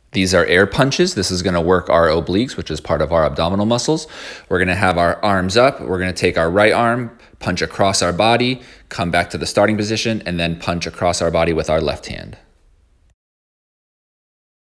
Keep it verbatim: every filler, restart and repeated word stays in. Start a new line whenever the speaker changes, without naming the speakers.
These are air punches. This is gonna work our obliques, which is part of our abdominal muscles. We're gonna have our arms up. We're gonna take our right arm, punch across our body, come back to the starting position, and then punch across our body with our left hand.